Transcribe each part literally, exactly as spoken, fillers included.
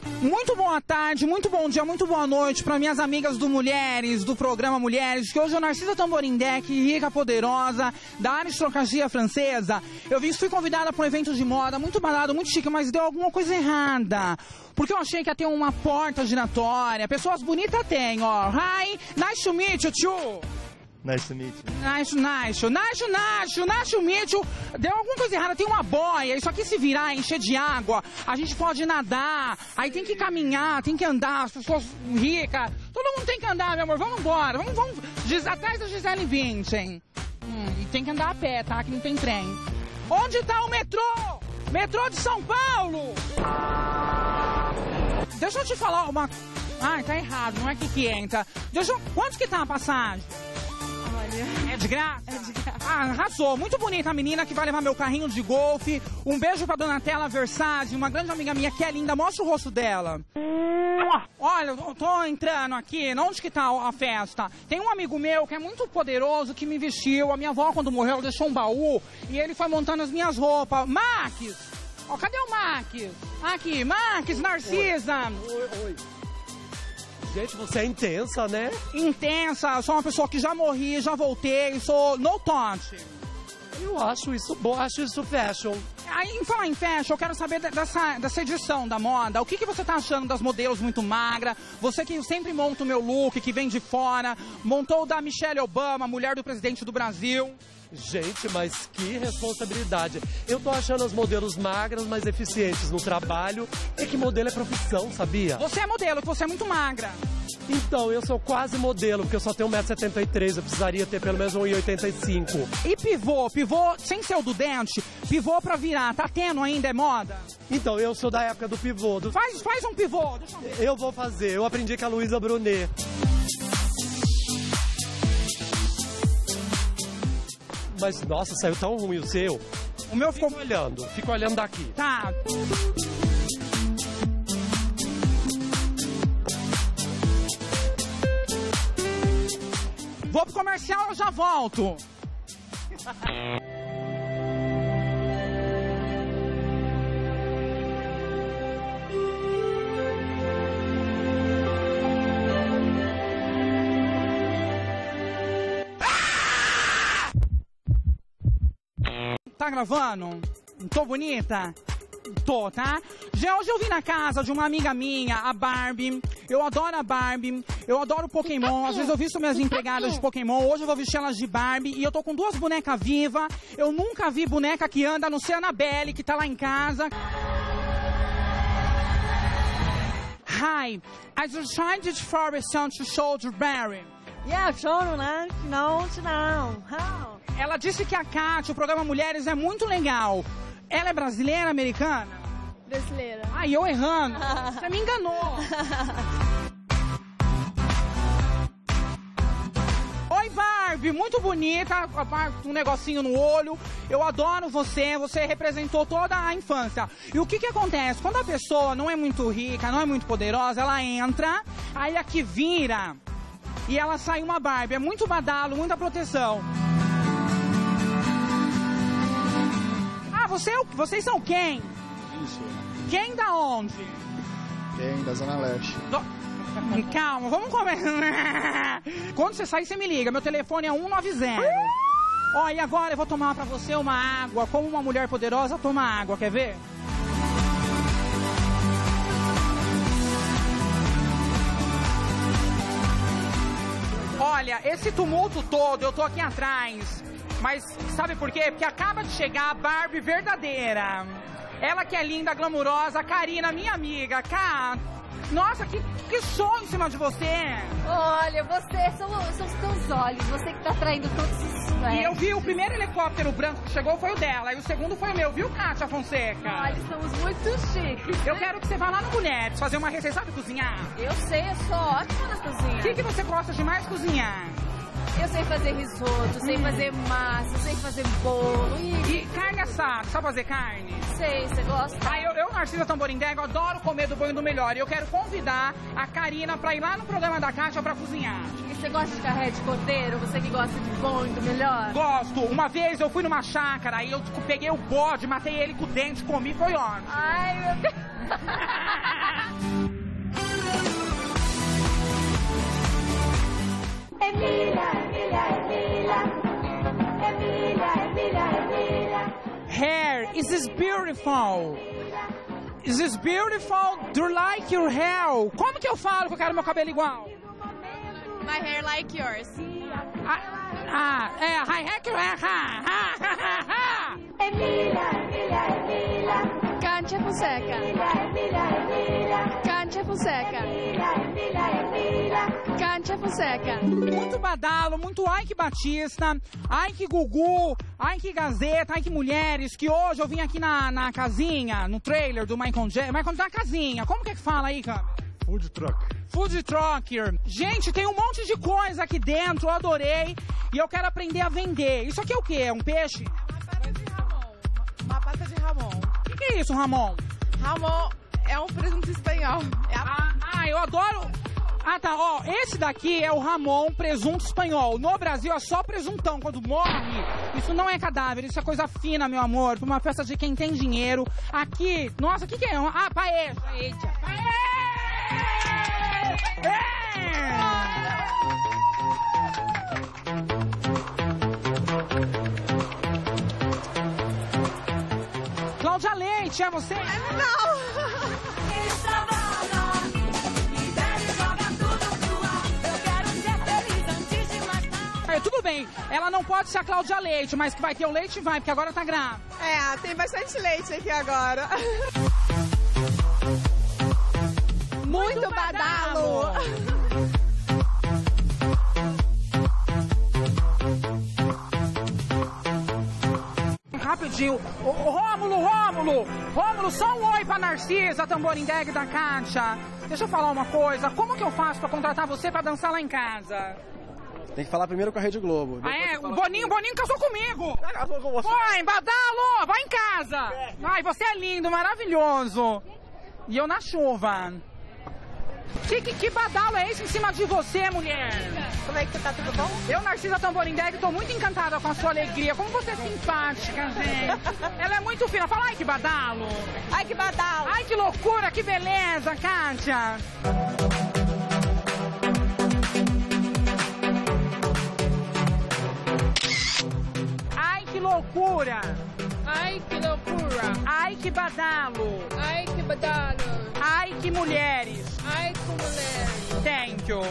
Muito boa tarde, muito bom dia, muito boa noite para minhas amigas do Mulheres, do programa Mulheres, que hoje é Narcisa Tamborindec, rica, poderosa, da aristocracia francesa. Eu vim, fui convidada para um evento de moda, muito balado, muito chique, mas deu alguma coisa errada. Porque eu achei que ia ter uma porta giratória. Pessoas bonitas tem, ó. Hi, nice to meet you, too. Nice to meet you. Nice, nice, nice, nice, nice to meet you. Deu alguma coisa errada, tem uma boia, isso aqui se virar, encher de água, a gente pode nadar, aí tem que caminhar, tem que andar, as pessoas ricas, todo mundo tem que andar, meu amor, vamos embora, vamos, vamos, Gis, atrás da Gisele Bündchen. Hum, e tem que andar a pé, tá, que não tem trem. Onde tá o metrô? Metrô de São Paulo! Deixa eu te falar uma... Ai, tá errado, não é que que entra. Deixa eu... Quanto que tá a passagem? É de graça? É de graça. Ah, arrasou. Muito bonita a menina que vai levar meu carrinho de golfe. Um beijo pra Donatella Versace, uma grande amiga minha que é linda. Mostra o rosto dela. Olha, eu tô entrando aqui. Onde que tá a festa? Tem um amigo meu que é muito poderoso que me vestiu. A minha avó, quando morreu, deixou um baú e ele foi montando as minhas roupas. Max! Ó, oh, cadê o Max? Aqui, Max, Narcisa. Oi, oi, oi. Gente, você é intensa, né? Intensa, eu sou uma pessoa que já morri, já voltei, sou no touch. Eu acho isso bom, acho isso fashion. Aí, em falar em fashion, eu quero saber dessa, dessa edição da moda. O que, que você tá achando das modelos muito magras? Você que sempre monta o meu look, que vem de fora, montou o da Michelle Obama, mulher do presidente do Brasil. Gente, mas que responsabilidade. Eu tô achando as modelos magras, mas eficientes no trabalho. É que modelo é profissão, sabia? Você é modelo, que você é muito magra. Então, eu sou quase modelo, porque eu só tenho um metro e setenta e três, eu precisaria ter pelo menos um metro e oitenta e cinco. E pivô? Pivô, sem ser o do dente, pivô pra virar, tá tendo ainda, é moda? Então, eu sou da época do pivô. Do... Faz, faz um pivô, deixa eu ver. Eu vou fazer, eu aprendi com a Luísa Brunet. Mas, nossa, saiu tão ruim o seu. O meu ficou... Fica olhando, fica olhando daqui. Tá. Vou pro comercial, eu já volto. Tá gravando? Tô bonita? Tô, tá? Já hoje eu vim na casa de uma amiga minha, a Barbie. Eu adoro a Barbie, eu adoro Pokémon. Às vezes eu visto minhas empregadas de Pokémon. Hoje eu vou vestir elas de Barbie. E eu tô com duas bonecas vivas. Eu nunca vi boneca que anda, a não ser a Annabelle, que tá lá em casa. Hi, I just tried to for a son to show the Barry. Yeah, show né? Não, não. How? Ela disse que a Kátia, o programa Mulheres, é muito legal. Ela é brasileira, americana? Brasileira. Ai, eu errando. Você me enganou. Oi, Barbie, muito bonita, um negocinho no olho. Eu adoro você, você representou toda a infância. E o que que acontece? Quando a pessoa não é muito rica, não é muito poderosa, ela entra, aí aqui vira e ela sai uma Barbie. É muito badalo, muita proteção. Você, vocês são quem? Isso. Quem da onde? Quem? Da Zona Leste. Do... Calma, vamos começar. Quando você sair, você me liga. Meu telefone é um nove zero. Ó, e agora eu vou tomar pra você uma água. Como uma mulher poderosa, toma água. Quer ver? Olha, esse tumulto todo, eu tô aqui atrás. Mas sabe por quê? Porque acaba de chegar a Barbie verdadeira. Ela que é linda, glamurosa, a Karina, minha amiga. Cá, nossa, que, que sonho em cima de você. Olha, você, são, são os teus olhos, você que tá traindo todos os... E eu vi o primeiro helicóptero branco que chegou foi o dela, e o segundo foi o meu, viu, Kátia Fonseca? Olha, estamos muito chiques. Eu quero que você vá lá no Mulheres, fazer uma receita, sabe cozinhar? Eu sei, eu sou ótima na cozinha. O que, que você gosta de mais cozinhar? Eu sei fazer risoto, sei fazer massa, sei fazer bolo. E, e carne assada, sabe fazer carne? Sei, você gosta? Ah, eu, eu Narcisa Tamborindec, eu adoro comer do bom e do melhor. E eu quero convidar a Karina pra ir lá no programa da Kátia pra cozinhar. E você gosta de carré de cordeiro? Você que gosta de bom e do melhor? Gosto. Uma vez eu fui numa chácara e eu peguei o bode, matei ele com o dente, comi, foi ótimo. Ai, meu Deus. is beautiful. This is beautiful. Do you like your hair? Como que eu falo que eu quero meu cabelo igual? My hair like yours. Ah, ah é, I like your hair. Ha, ha, ha, ha. Emília, Emília, Emília. Kátia Fonseca. Kátia Fonseca. Kátia Fonseca. Muito badalo, muito ai que Batista, ai que Gugu, ai que Gazeta, ai que mulheres, que hoje eu vim aqui na, na casinha, no trailer do Michael Jackson, Michael na casinha, como que é que fala aí, cara? Food truck. Food trucker. Gente, tem um monte de coisa aqui dentro, eu adorei, e eu quero aprender a vender. Isso aqui é o quê? É um peixe? Uma pata de Ramon. Uma pata de Ramon. O que, que é isso, Ramon? Ramon é um presunto espanhol. É a... ah, ah, eu adoro... Ah, tá, ó, esse daqui é o Ramon presunto espanhol. No Brasil é só presuntão. Quando morre, isso não é cadáver, isso é coisa fina, meu amor. Pra uma festa de quem tem dinheiro. Aqui, nossa, o que que é? Ah, paella. Paella! É! Cláudia Leite, é você? Não! Tudo bem, ela não pode ser a Cláudia Leite, mas que vai ter o leite vai, porque agora tá grávida. É, tem bastante leite aqui agora. Muito, Muito badalo! badalo. Rapidinho, ô, ô, Rômulo, Rômulo, Rômulo, só um oi pra Narcisa, tamborindeg da Kátia. Deixa eu falar uma coisa, como que eu faço pra contratar você pra dançar lá em casa? Tem que falar primeiro com a Rede Globo. Ah, é? O Boninho, Boninho casou comigo. Casou com você. Oi, badalo, vai em casa. Ai, você é lindo, maravilhoso. E eu na chuva. Que, que, que badalo é esse em cima de você, mulher? Como é que você tá, tudo bom? Eu, Narcisa Tamborindeg, tô muito encantada com a sua alegria. Como você é simpática, gente. Ela é muito fina. Fala, ai, que badalo. Ai, que badalo. Ai, que loucura, que beleza, Kátia. Que loucura! Ai, que loucura! Ai, que badalo! Ai, que badalo! Ai, que mulheres! Ai, que mulheres! Thank you!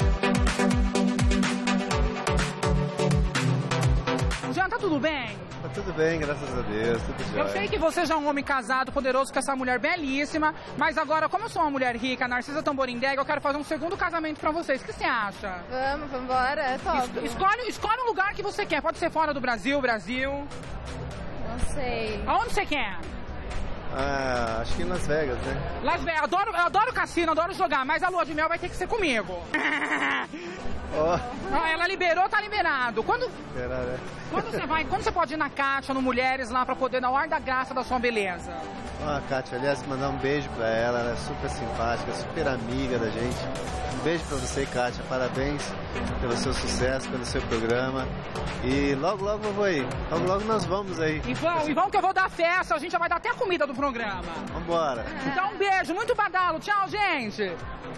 Jean, tá tudo bem? Tá tudo bem, graças a Deus, tudo jóia. Eu sei que você já é um homem casado, poderoso, com essa mulher belíssima, mas agora, como eu sou uma mulher rica, Narcisa Tamborindeg, eu quero fazer um segundo casamento pra vocês. O que você acha? Vamos, vamos embora, é top. Es escolhe, escolhe um lugar que você quer. Pode ser fora do Brasil, Brasil. Não sei. Aonde você quer? Ah, acho que em Las Vegas, né? Las Vegas, adoro, eu adoro cassino, adoro jogar, mas a lua de mel vai ter que ser comigo. Oh. Ah, ela liberou, tá liberado. Quando, Será, né? quando você vai, quando você pode ir na Kátia, no Mulheres, lá pra poder dar o ar da graça da sua beleza? Ah, Kátia, aliás, mandar um beijo pra ela, ela é super simpática, super amiga da gente. Um beijo pra você, Kátia, parabéns pelo seu sucesso, pelo seu programa. E logo, logo eu vou aí, logo, logo nós vamos aí. E vão, e vão que eu vou dar festa, a gente já vai dar até a comida do programa. Vambora. Então um beijo, muito badalo, tchau, gente.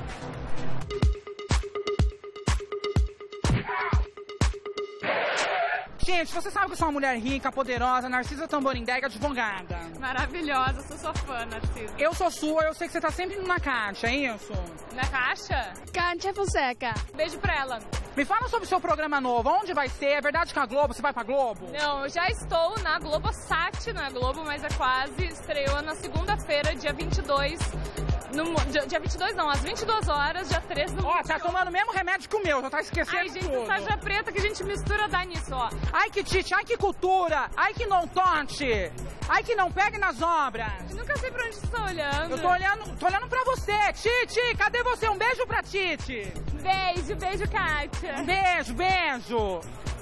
Gente, você sabe que eu sou uma mulher rica, poderosa, Narcisa Tamborindeg, advogada. Maravilhosa, sou sua fã, Narcisa. Eu sou sua, eu sei que você tá sempre na Kátia, é isso? Na caixa? Kátia Fonseca. Beijo pra ela. Me fala sobre o seu programa novo, onde vai ser? É verdade que a Globo, você vai pra Globo? Não, eu já estou na Globosat, na Globo, mas é quase. Estreou na segunda-feira, dia vinte e dois. No, dia vinte e dois não, às vinte e duas horas, dia treze no Ó, tá tomando o mesmo remédio que o meu, já tá esquecendo Ai, gente, tudo. sarja preta que a gente mistura dá nisso, ó. Ai, que tite, ai, que cultura, ai, que não tote, ai, que não pegue nas obras. Eu nunca sei pra onde você tá olhando. Eu tô olhando, tô olhando pra você, Titi, cadê você? Um beijo pra Titi. Beijo, beijo, Kátia. Beijo, beijo.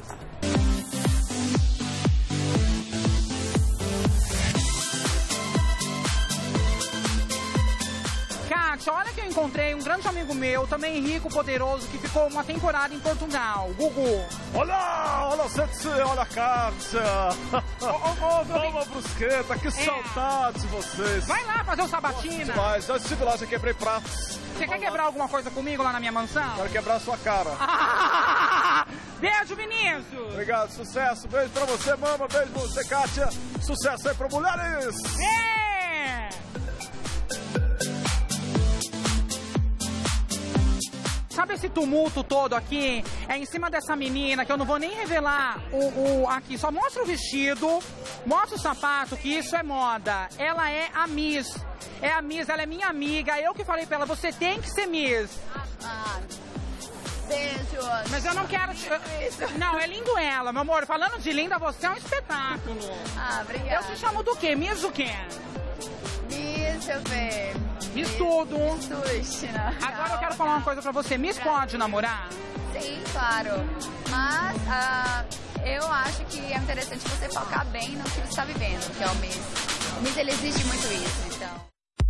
Kátia, olha que eu encontrei um grande amigo meu, também rico, poderoso, que ficou uma temporada em Portugal, Gugu. Olá, olá, Sete, olha, Kátia. Ô, ô, ô, Toma, brusqueta, que é. saudade de vocês. Vai lá fazer o sabatina. Mas já estive lá, já quebrei pratos. Você quer quebrar alguma coisa comigo lá na minha mansão? Quero quebrar a sua cara. Beijo, Vinícius. Obrigado, sucesso. Beijo pra você, mama. Beijo pra você, Kátia. Sucesso aí pra mulheres. É! Sabe esse tumulto todo aqui? É em cima dessa menina, que eu não vou nem revelar o, o aqui. Só mostra o vestido, mostra o sapato, que isso é moda. Ela é a Miss. É a Miss, ela é minha amiga. Eu que falei pra ela, você tem que ser Miss. Ah, beijo. Mas eu não quero te... Não, é lindo ela, meu amor. Falando de linda, você é um espetáculo. Ah, obrigada. Eu te chamo do quê? Miss o quê? Miss, deixa eu ver. Miss tudo. Sushi, né? Agora eu quero falar uma coisa pra você. Miss pode namorar? Sim, claro. Mas ah, eu acho que é interessante você focar bem no que você está vivendo, que é o Miss. O Miss, ele exige muito isso, então...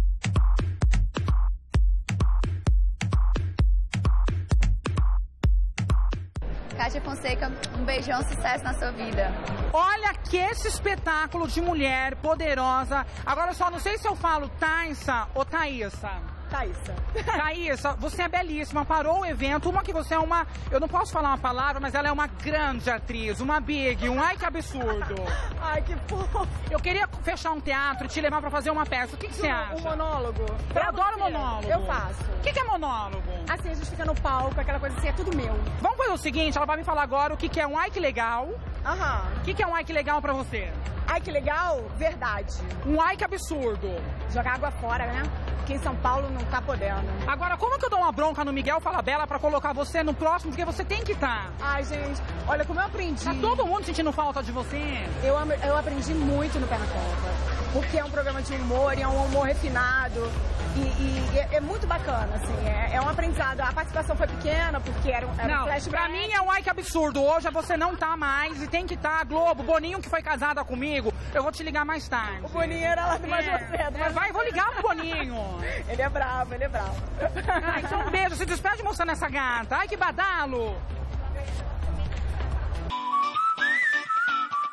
Kátia Fonseca, um beijão, sucesso na sua vida. Olha que esse espetáculo de mulher poderosa. Agora só não sei se eu falo Thaisa ou Thaísa. Thaísa. Thaísa, você é belíssima, parou o evento. Uma que você é uma, eu não posso falar uma palavra, mas ela é uma grande atriz, uma big, um ai que absurdo. Ai, que fofo. Eu queria fechar um teatro e te levar pra fazer uma peça. O que, que você acha? Um monólogo. Eu adoro monólogo. Eu faço. O que, que é monólogo? Assim, a gente fica no palco, aquela coisa assim, é tudo meu. Vamos fazer o seguinte, ela vai me falar agora o que, que é um ai que legal. Aham. O que, que é um ai que legal pra você? Ai, que legal? Verdade. Um ai que absurdo. Jogar água fora, né? Aqui em São Paulo não tá podendo. Agora, como que eu dou uma bronca no Miguel Falabella pra colocar você no próximo? Porque você tem que estar. Ai, gente, olha como eu aprendi. Tá todo mundo sentindo falta de você? Eu, eu aprendi muito no Pé na Cova. Porque é um programa de humor, e é um humor refinado. E, e é, é muito bacana, assim. É, é um aprendizado. A participação foi pequena, porque era, era não, um flashback. Pra mim é um ai que absurdo. Hoje você não tá mais e tem que estar. Tá. Globo, Boninho que foi casada comigo, eu vou te ligar mais tarde. O Boninho era lá do Mais é. Você. Do é, vai, vou ligar pro Boninho. Ele é bravo, ele é bravo. Ah, então um beijo. Se despede mostrando essa gata. Ai, que badalo.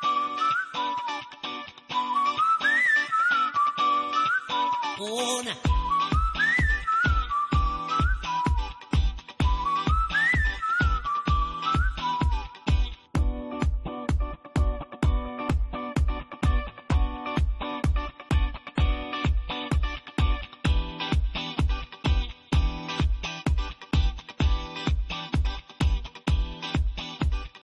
Una